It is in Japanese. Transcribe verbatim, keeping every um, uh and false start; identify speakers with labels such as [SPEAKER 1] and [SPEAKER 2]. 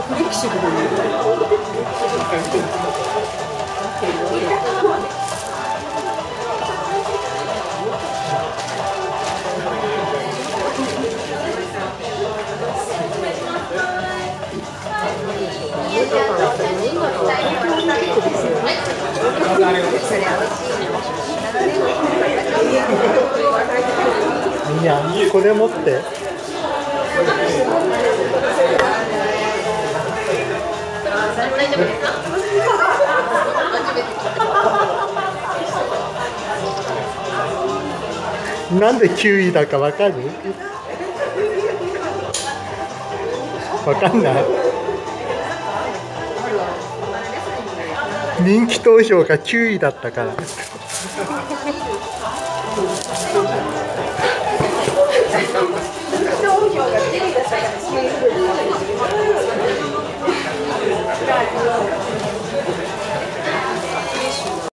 [SPEAKER 1] フレキシブルに。
[SPEAKER 2] いや、これ持って。なんできゅういだかわかる？わかんない。人気投票がきゅういだったから。投票がきゅういだったから。